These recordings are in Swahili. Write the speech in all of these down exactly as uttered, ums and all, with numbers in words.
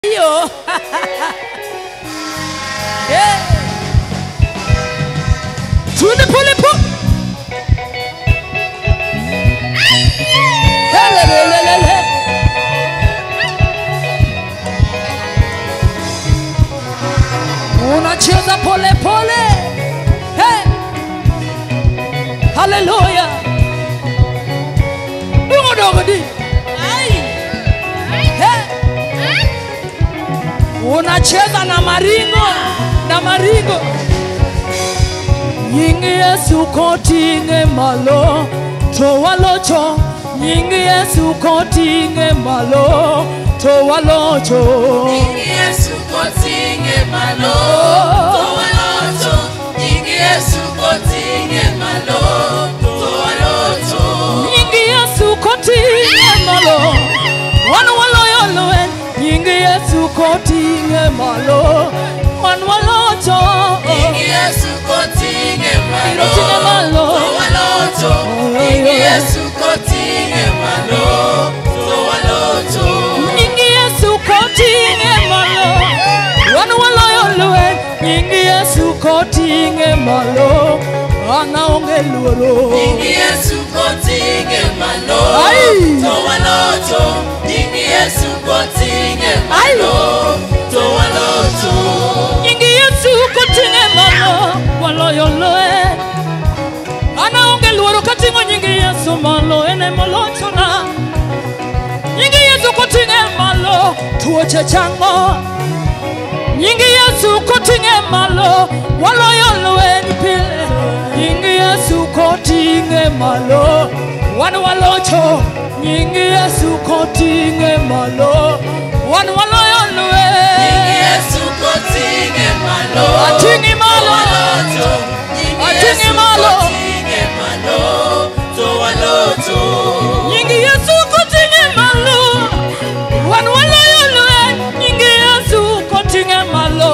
Yo. Yeah. Tune pole po. Hele hele hele. Unacheza pole pole. Hey. Hallelujah. Dungo dungo di. Unacheza na maringo, na maringo. Nyingi Yesu kotinge malo, to walocho. Nyingi Yesu kotinge malo, to walocho. Nyingi Yesu kotinge malo, to walocho. Nyingi Yesu kotinge malo, to walocho. Nyingi Yesu kotinge malo, wanu waloyoloen. Nyingi Yesu kotinge malo, wanu walocho. Nyingi Yesu kotinge malo, malo. to walocho. Nyingi Yesu kotinge malo, to walocho. Nyingi Yesu kotinge malo, wanu waloyoloen. Nyingi Yesu kotinge malo, anaonge luoro. Nyingi Yesu kotinge malo, Ay. to walocho. Nyingi Yesu kotinge malo, to walocho. Nyingi Yesu kotinge malo, waloyoloen. Anaonge luoro katingo nyingi Yesu malo, ene molocho na. Nyingi Yesu kotinge malo, tuoche chango. Nyingi Yesu kotinge malo, waloyoloen pile. Nyingi Yesu kotinge malo, wanu walocho. Nyingi Yesu kotinge malo, wanu waloyoloen. Nyingi Yesu kotinge malo, Atingi malo, to walocho. Nyingi atingi Yesu malo, kotinge malo, to walocho. Nyingi Yesu kotinge malo, wanu waloyoloen. Nyingi Yesu kotinge malo,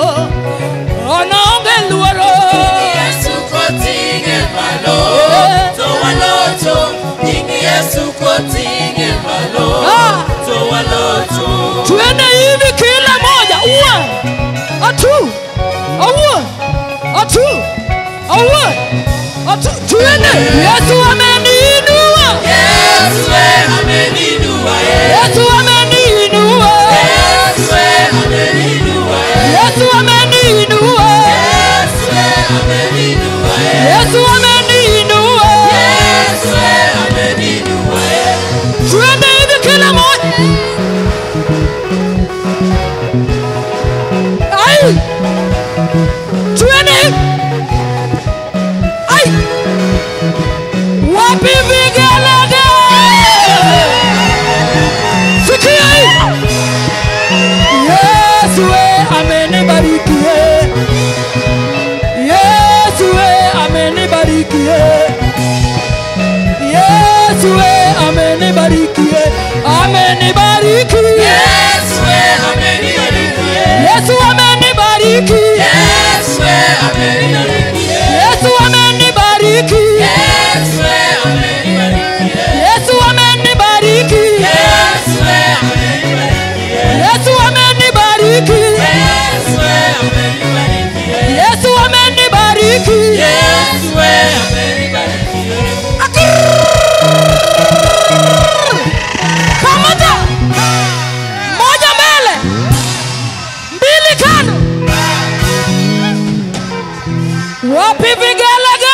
anaonge luoro. Nyingi Yesu kotinge malo, to walocho. Nyingi Yesu kotinge malo, Ah. to walocho. Tuende hivi kila moja. Uwa, atu, uwa, atu, uwa, atu. Tuende. Yesu ameniinua. Yesu ameninua, Yesu ameniinua. Yesu ameninua, Yesu ameniinua. Yesu ameninua, Yesu ameniinua. Yesu ameninua. Tuende hivi kila moja. Ai. Tuende. Ai. Wapi vigelegele? Sikia hii. Yesu we amenibariki. Yesu we amenibariki. Yesu we amenibariki. Amenibariki. Yesu amenibariki, Yesu amenibariki. Yesu amenibariki, Yesu amenibariki. Yesu amenibariki, Yesu amenibariki. Yesu amenibariki, Yesu amenibariki. Yesu amenibariki, Yesu amenibariki. Yesu amenibariki. Pamoja. Moja mbele. Mbili kando. Wapi vigelegele?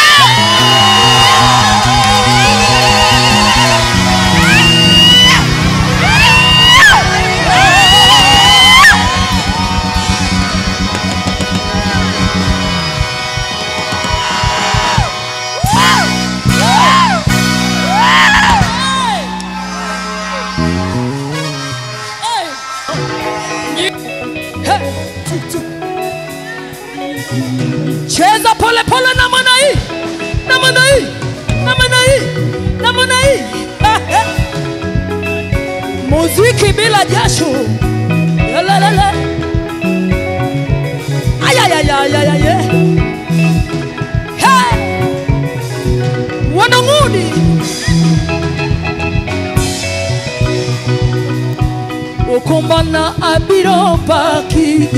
Cheza pole pole na mana hii, na mana hii, na mana hii, na mana hii. Muziki bila jasho. Lalalala. Ay ay ay ay ay ay. Hey. Wanangudi. Ukumba Bwana abiro paki.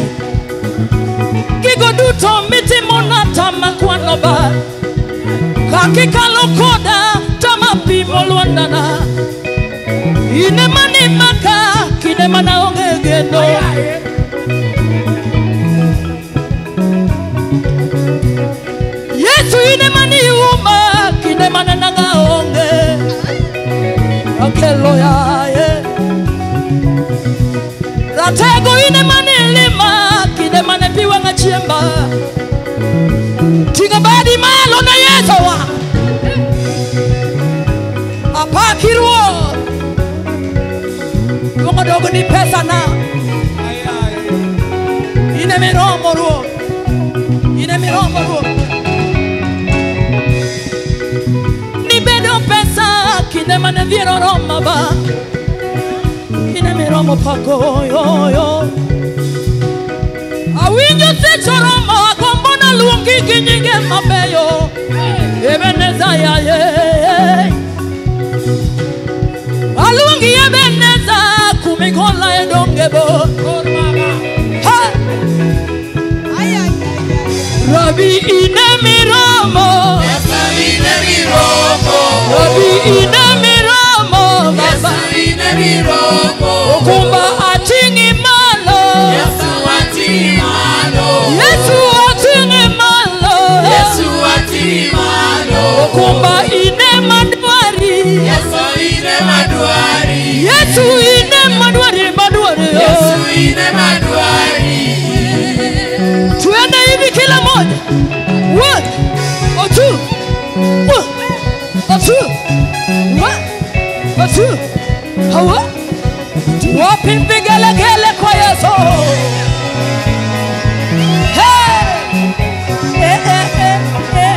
Gigo duto mitimo na tama kwano ba. Kakikalo koda tama pimo luandana. Ine mani maka kine mana onge geno. Yesu ine mani uma kine mana nanga onge. Akelo ya ye. Ratego ine mani lima kine mane piwa nga chiemba. Tiga badi malo na Yesu wa. Apakiruo. Mungu dogo ni pesa na. Ine miromo ruo. Ine miromo ruo. Ni bedo pesa kine mane viero roma ba. Ine miromo pako yo yo. Awinyo se choroma kombona luongi kinyinge mabeyo. Ebeneza ya ye. Alungi Ebeneza kumikola edongebo. Ha! Rabi ine miromo. ine miromo. Rabi ine miromo. Baba ine miromo. Okumba atingi malo. Yesu atingi malo. Yesu atingi malo. Yesu atingi malo. Okumba ine madwari. Yesu ine madwari. Yesu ine madwari madwari. Yesu ine madwari. Tuende hivi kila moja. One or two. One or two. One or two. Hawa. Wapi vigelegele kwa Yesu. Hey. Eh eh eh eh.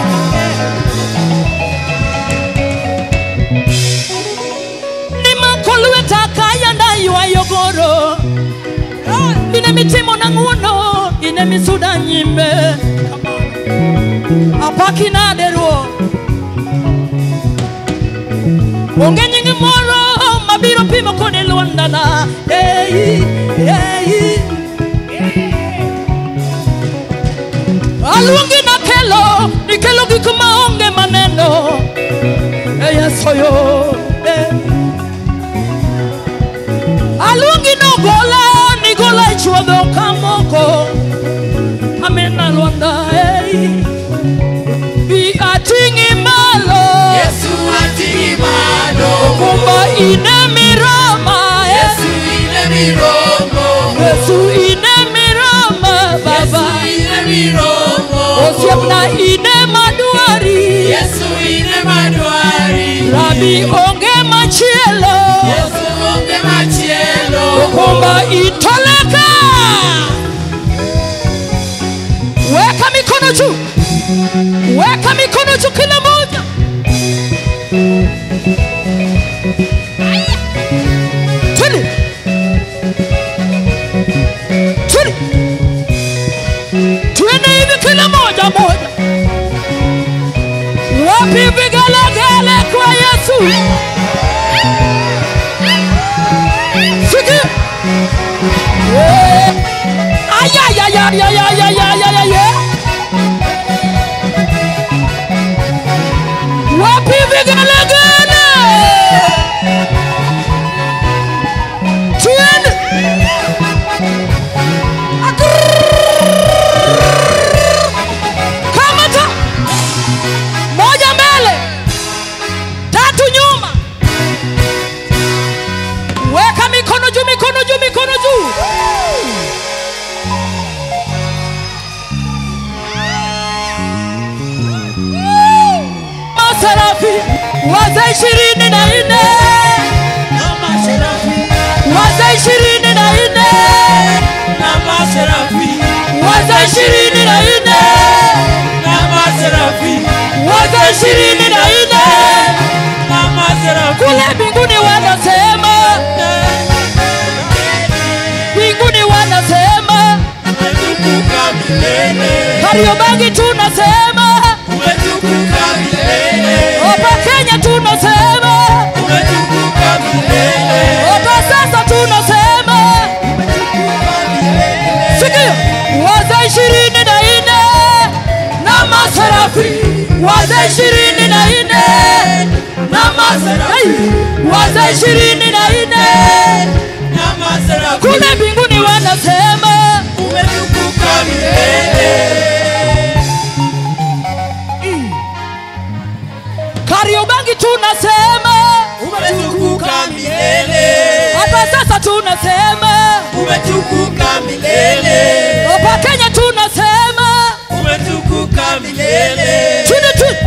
Ni makolwe takaya na yuwa yogoro. Ine mitimo na nguno. Ine misuda nyimbe. Apaki na deruo. Onge nyingi moro mabiro pimo kone luandana. Hey, hey. Alungi na kelo, ni kelo kikuma onge maneno. Hey, soyo. Hey. Alungi no gola, ni gola ichuado kamoko. Amena luanda. Hey. Bi atingi malo. Yesu atingi malo. Kumba ine mirama. Yesu ine miromo. Yesu ine mirama. Baba Yesu ine miromo. Osiapna ine maduari. Yesu ine madwari. Rabi onge machielo. Yesu onge machielo. Kumba itoleka. Weka mikono juu. Weka mikono juu kila moja. Twende. Twende. Twende hivi kila moja moja. Wapi vigelegele kwa Yesu. Sikia. Ay ay ay ay ay ay ay ay ay ay. Wapi vigelegele. Twende. Kamata. Moja mbele. Tatu nyuma. Weka mikono juu, mikono juu, mikono juu. Maserafi waza ishirini na nne. Waza ishirini na nne. Waza ishirini na nne. Waza ishirini na nne. Kule mbinguni wanasema. Mbinguni wanasema. Kariobangi tunasema. Hapa Kenya tunasema. Hapa sasa tunasema. wazee ishirini na nne na maserafi, wazee ishirini na nne na maserafi, kule mbinguni wanasema umetukuka milele. Kariobangi tunasema umetukuka milele. Hapa sasa tunasema umetukuka milele. hapa Kenya tunasema umetukuka milele. Tuni tuni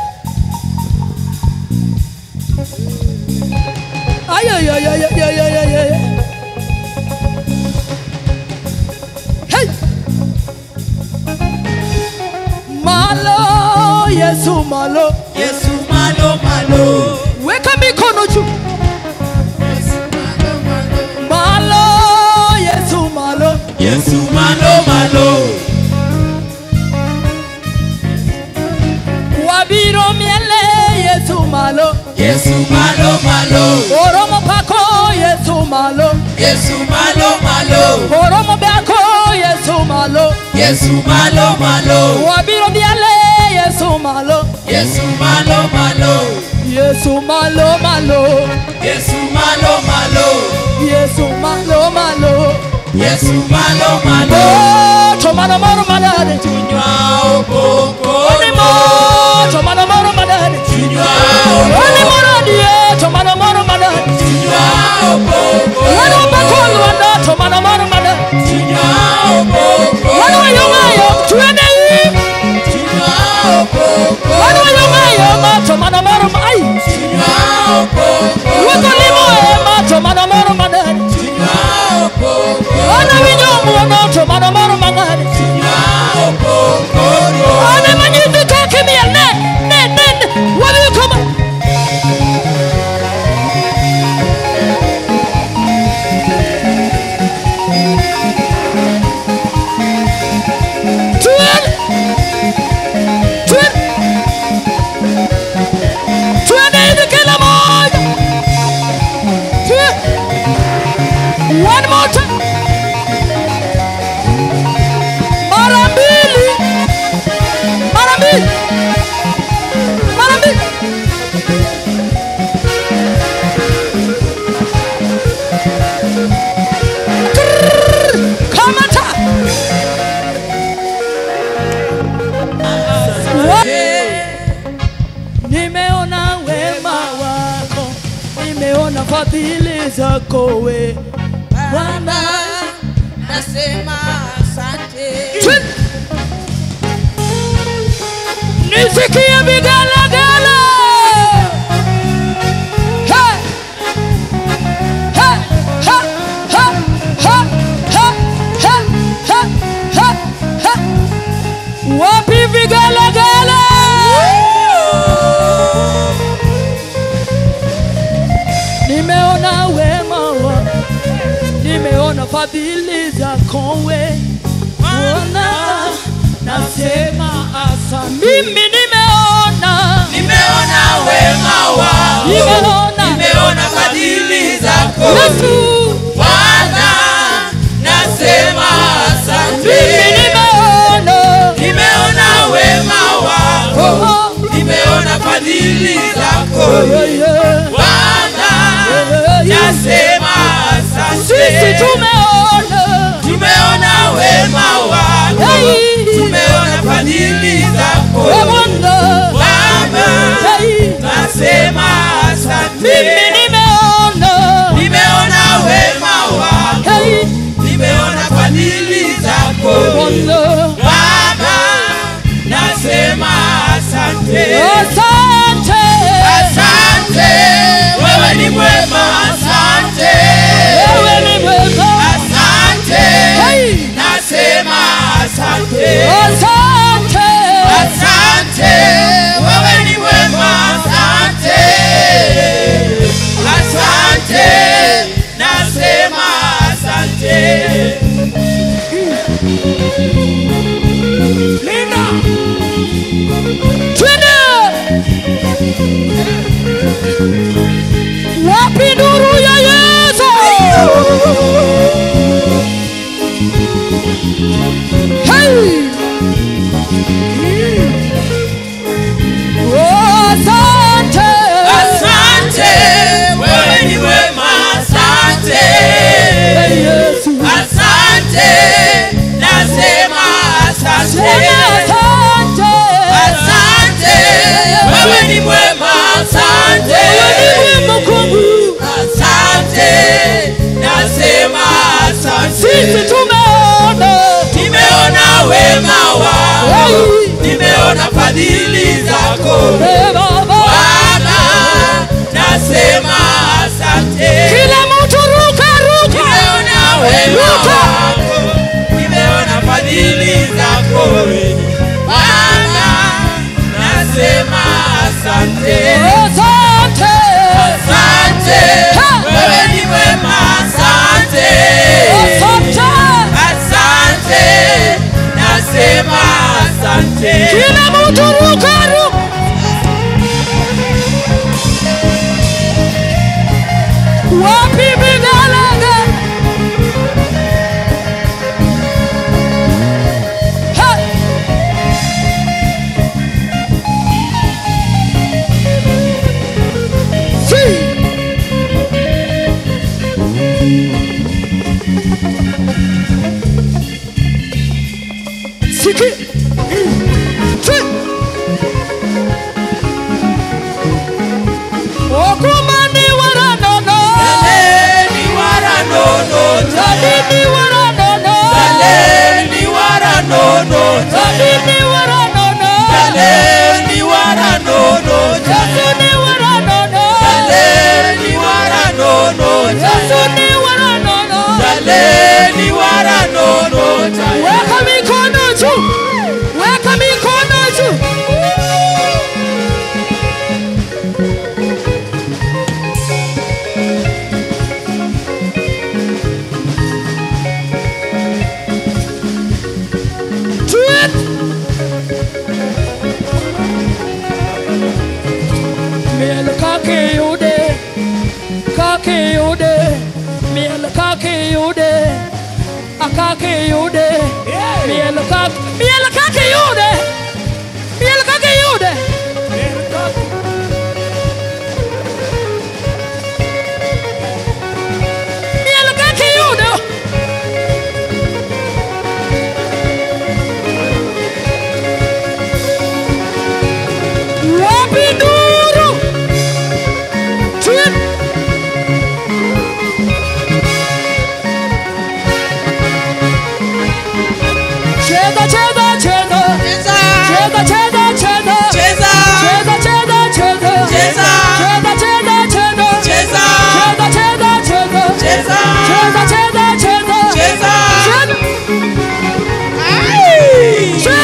ay ay ay ay ay ay ay ay. Hey malo Yesu malo, Yesu malo malo, weka mikono juu. Yesu malo malo, Malo Yesu malo, Yesu malo malo, wabiro miele Yesu malo, Yesu malo malo, oromo pako Yesu malo, Yesu malo malo, oromo bako Yesu malo, Yesu malo malo, wabiro miele Yesu malo, Yesu malo malo, Yesu malo malo, Yesu malo malo, Yesu malo malo, Yesu malo malo. oh tomano maro malade, Tunywa obongo, oni mo tomano maro malade, tunywa oni obongo, moro die tomano maro malade, tunywa obongo, wano bako luanda tomano maro malade, tunywa obongo, wano yungayo tuende yi, tunywa obongo, wano yungayo ma tomano maro ai, tunywa obongo, wako limo ema tomano maro malade, tunywa obongo, wano winyomu wano tomano maro malade, tunywa obongo, wano manyizi toki miya ne ne ne ne, wano yukoma. Tuel, tuel, tuende hivi kila moja. Tuel, one more time. Mara mbili, mara mbili, mara mbili. Krrrr, kamata. Nimeona wema wako, nimeona fadhili zako we Bwana. nasema asante. Twin. Nisikie vigelegele. Hey. Hey. Ha. Ha. Ha. Ha. Ha. Ha. Ha. Ha. Wapi vigelegele? Nimeona wema wako, nimeona fadhili zako we Bwana, nasema asante. Mimi nimeona, Nimeona wema wako, nimeona, nimeona fadhili zako. Yesu. Bwana, nasema asante. Mimi nimeona, Nimeona wema wako, oh, nimeona fadhili zako. yeah, yeah. Bwana, Yeah, yeah. nasema asante. Sisi tumeona, Tumeona wema wako, hey, tumeona fadhili zako. oh, Bwana, Baba, hey, nasema asante. mimi nimeona, Nimeona wema wako, hey, nimeona fadhili zako. Bwana, Baba, nasema asante. asante, Asante, wewe ni mwema, asante. wewe ni mwema, Asante, hey, nasema asante. asante, Asante, wewe ni mwema, asante. Asante, nasema asante. Linda, twende, wapi nuru ya Yesu? Hey, wema wako, nimeona fadhili zako Bwana, nasema asante. Kila mtu ruka ruka. Nimeona wema wako, nimeona fadhili zako Bwana, nasema asante. Asante. Asante. Wewe ni mwema, asante. Asante. Asante. Nasema asante. Kila mtu ruka ruka. Wapi bidalaga? Hey! See! Siki! See! Okumani waranono. Zaleni waranono. Zadini waranono. Zaleni waranono. Zadini waranono. Zaleni waranono. Zadini waranono. Zaleni waranono. Zadini waranono. Zaleni waranono. Weka mikono juu. Weka mikono juu. Tweet. Miel kake yude, kake yude, miel kake yude, akake yude, miel kake, miel kake yude, miel kake yude. Miel kake yude. Wapi duru. Tweet. Cheza cheza cheza. Cheza cheza cheza. Cheza. Cheza cheza cheza. Cheza. Cheza cheza cheza. Cheza. Cheza cheza cheza. Cheza. Cheza cheza cheza. Cheza. Cheza. Ai. Cheza.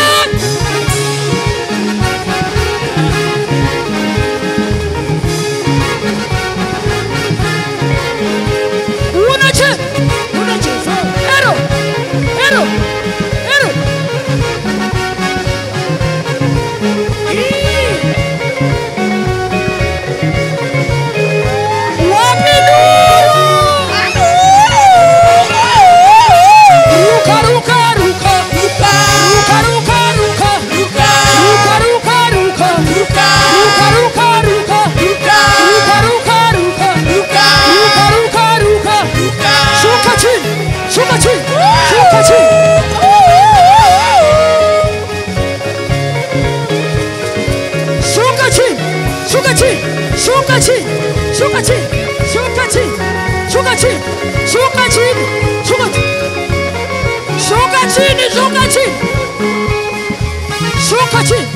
Unacheza. Unacheza. Ero. Ero. Ero. Wapi duru. Ruka ruka ruka. Ruka. Ruka ruka ruka. Ruka. Ruka ruka ruka. Ruka. Ruka ruka ruka. Ruka. Ruka ruka ruka. Ruka. Ruka ruka ruka. Ruka. Shuka chini. Shuka chini. Shuka chini. Shuka chini. Shuka chini. Shuka chini. Shuka chini. Shuka chini. Shuka chini. Shuka chini. Shuka chini. Shuka chini. Shuka chini. Shuka chini.